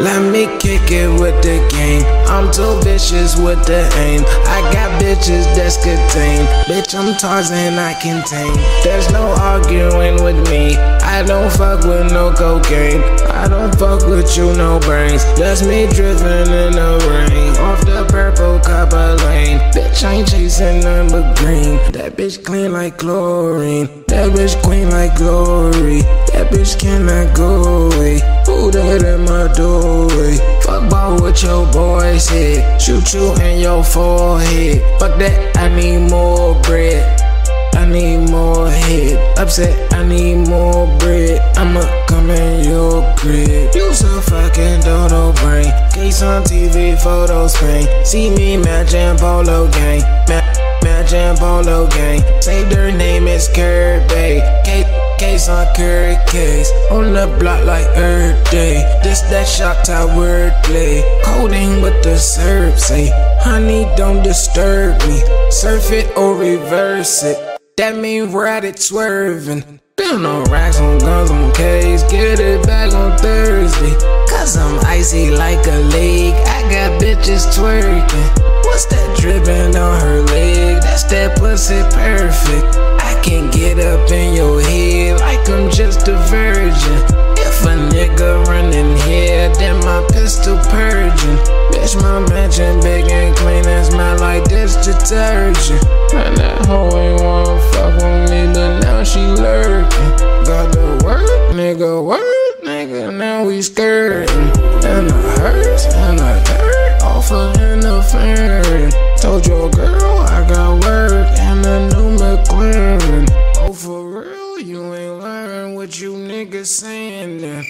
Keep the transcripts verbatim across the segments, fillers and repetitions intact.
Let me kick it with the game. I'm too vicious with the aim. I got bitches that's contained. Bitch, I'm Tarzan, I contain. There's no arguing with me. I don't fuck with no cocaine. I don't fuck with you, no brains. That's me drifting in the rain. Off the purple copper lane. Bitch, I ain't chasing none but green. That bitch clean like chlorine. That bitch queen like glory. That bitch cannot go away. Who that in my doorway? Fuck about what your boy said. Shoot you in your forehead. Fuck that, I need more bread. I need more head. Upset, I need more bread. I'ma come in your crib. You so fucking dodo brain. Case on T V, photos pain. See me matching polo gang. Ma matching polo gang. Say their name is Kirby. Case, case on Curry case. On the block like Earth Day. This that shot top wordplay. Coding with the syrup. Say, honey, don't disturb me. Surf it or reverse it. That mean ride it swerving. Build no racks on guns on K's. Get it back on Thursday. Cause I'm icy like a lake. I got bitches twerking. What's that dripping on her leg? That's that pussy perfect. I can get up in your head like I'm just a virgin. If a nigga running here, then my pistol purging. Bitch, my mansion big and clean and smell like dish detergent. Man, that hoe ain't wanna fuck with me, but now she lurking. Got the work, nigga, work, nigga, now we skirting. And the hurts, and the dirt, off of interfering. Told your girl I got work, and a new McLaren. Oh, for real, you ain't learn what you niggas saying then.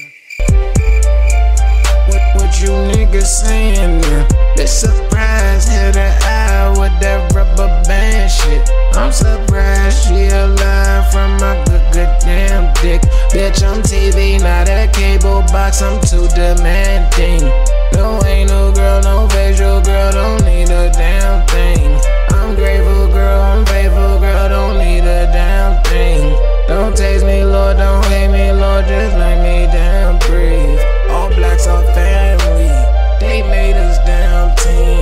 What, what you niggas saying then? This surprise hit her eye with that rubber band shit. I'm surprised she alive from my good, good damn dick. Bitch, I'm T V, not a cable box, I'm too demanding. No, ain't no girl, no facial girl, don't need a damn thing. I'm grateful, girl, I'm faithful, girl, don't need a damn thing. Don't taste me, Lord, don't hate me, Lord, just let me damn breathe. All blacks are family, they made us damn team.